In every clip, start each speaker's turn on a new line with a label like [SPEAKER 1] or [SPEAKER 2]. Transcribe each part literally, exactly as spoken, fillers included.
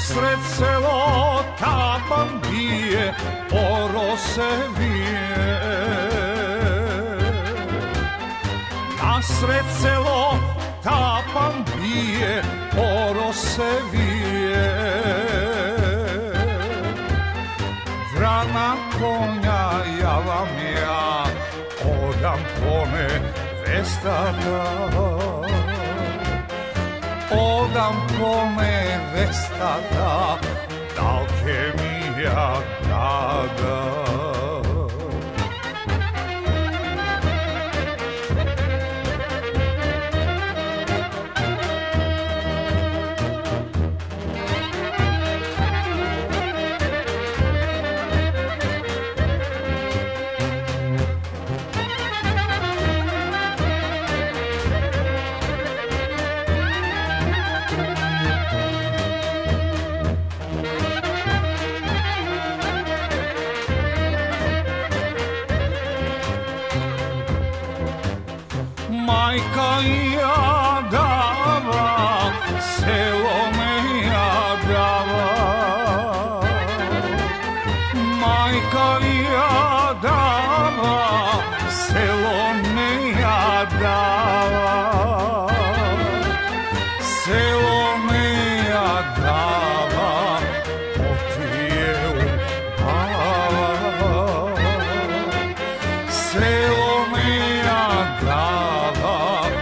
[SPEAKER 1] Nasred selo taban bije, oro se vije. Nasred selo taban bije, oro se vije. Vrana konja ja vam ja odam pone vestata. Odam pone vestata, dalke mi ja dada. Majka jadava, selo me jadava. Majka jadava, selo me jadava. Selo me jadava, otije upava. Selo me jadava,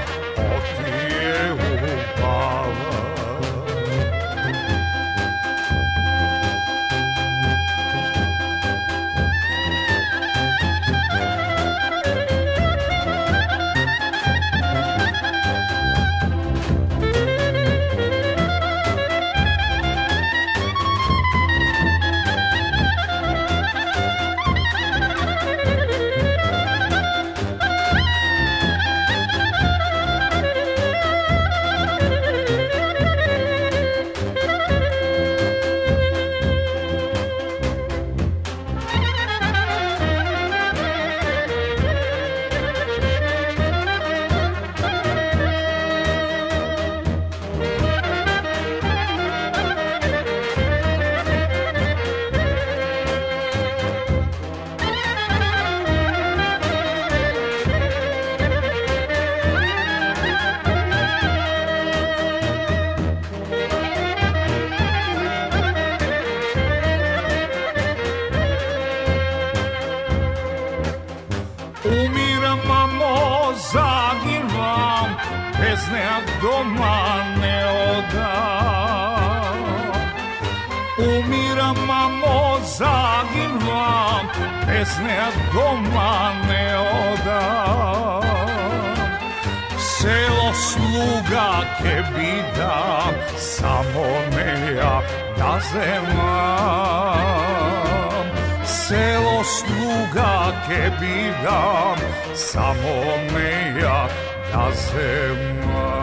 [SPEAKER 1] umiram, mamo, zaginvam, bez nea doma ne odam. Umiram, mamo, zaginvam, bez nea doma ne odam. Selo sluga ke bidam, samo ne ja da zemam. Selo sluga ke bidam, samo me ja da zemam.